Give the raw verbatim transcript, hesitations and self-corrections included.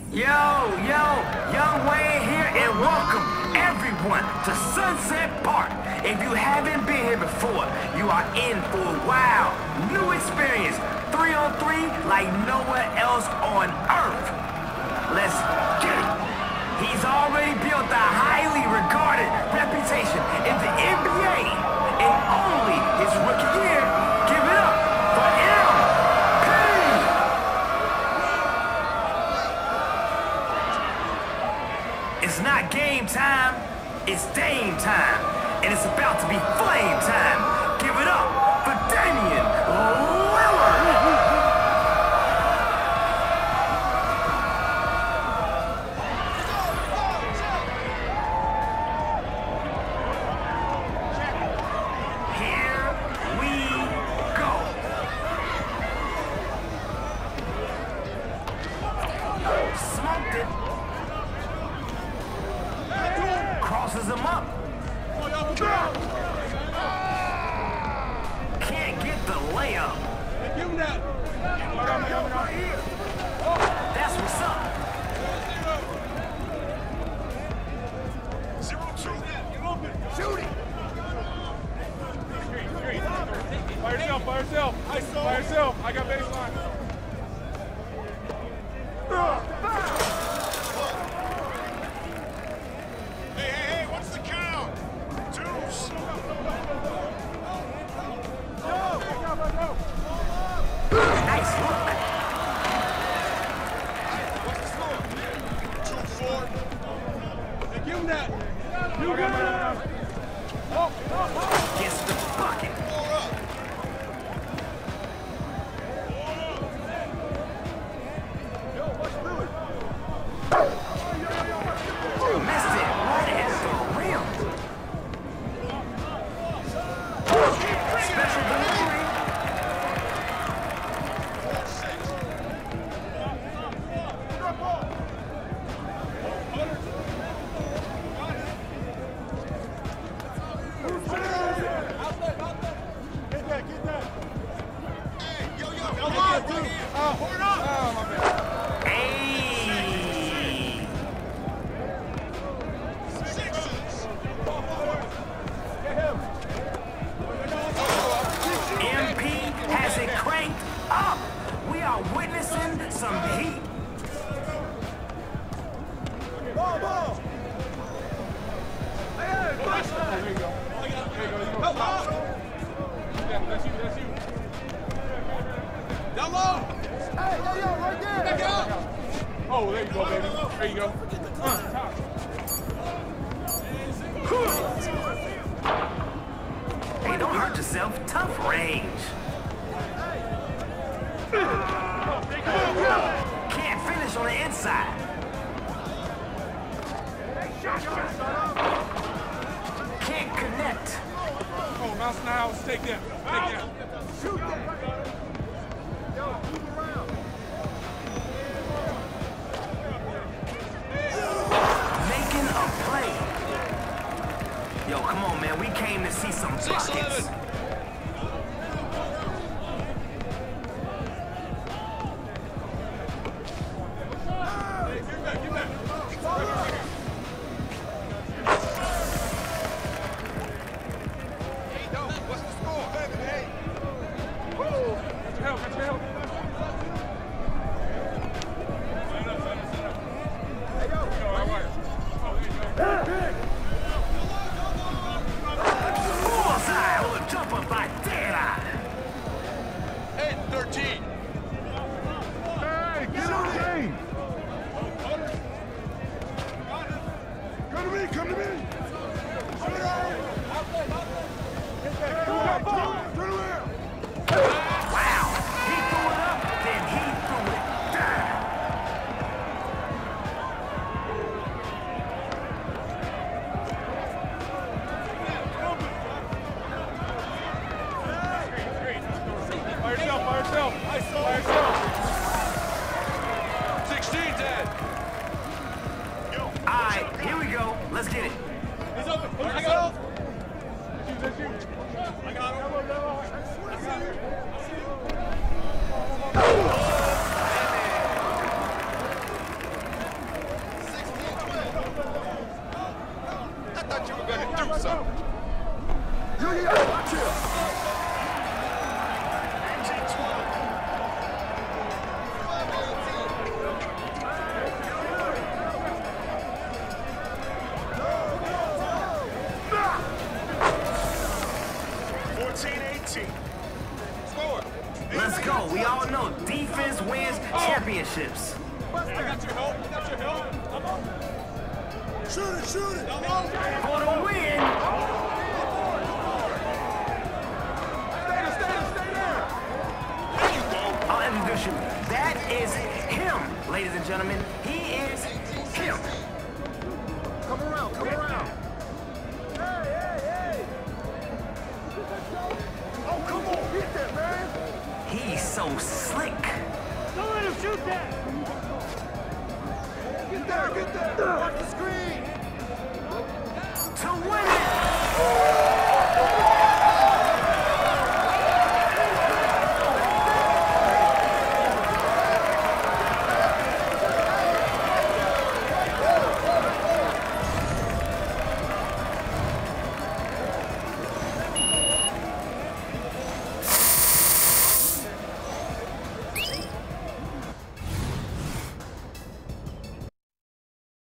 Yo, yo, Young Wayne here, and welcome everyone to Sunset Park. If you haven't been here before, you are in for a wild, new experience. Three on three like nowhere else on earth. Let's get it. He's already built a highly regarded reputation in the N B A, and only his rookie year. Give it up for M P! It's not game time, it's Dame time. And it's about to be flame time. Give it up for Damian Lillard. Here we go. Smoked it. Crosses him up. Can't get the layup. That's what's up. Zero two. Shoot it. By yourself, by yourself. By yourself. I got baseline. Hey, hey, hey, what's the count? Deuce. Nice look. What's the score? Two, four. Hey, give him that. You got it. Gets the bucket. Four up. Missed it right at the rim. Special delivery. Four, six. Get that, get that. Hey, yo, yo, come on, Dougie. Oh, hold up. Oh, my bad. Hey. Sixes. Get him. M P has it cranked up. We are witnessing some heat. Ball, ball. Hey, hey, there you go. There you go. You go. Yeah, that's you, that's you. Down low. Hey, yo, yo, right there. Back up. Oh, there you go, baby. There you go. Uh, top. Hey, don't hurt yourself. Tough range. Can't finish on the inside. Can't connect. Oh, mouse now. Take that. Take that. Shoot that. Yo, move around. Making a play. Yo, come on, man. We came to see some Six, buckets. eleven. Hey, give back, give back. What's the score? Seven, eight. Got your help, got your help. Stand up, stand up, stand up. Hey, yo. You know, all right. Oh, there you go. Bullseye on a jumper by Daylight. Eight, thirteen. Hey, get on the game. Come to me, come to me. Turn around. Wow. He threw it up, then he threw it down. By yourself, by yourself. By yourself. Sixteen, Dad. All right, here we go. Let's get it. He's open. I got him. That's you, that's you. I got him. know, we all know defense wins championships. I got your help. I got your help. Come on. Shoot it, shoot it! For the win. Stay there, stay there, stay there. There you go! I'll introduce you. That is him, ladies and gentlemen. He is him. Come around, come around. Hey, hey, hey. Oh, come on, hit that, man. He's so slick. Don't let him shoot that. Get there, get there. Watch the screen.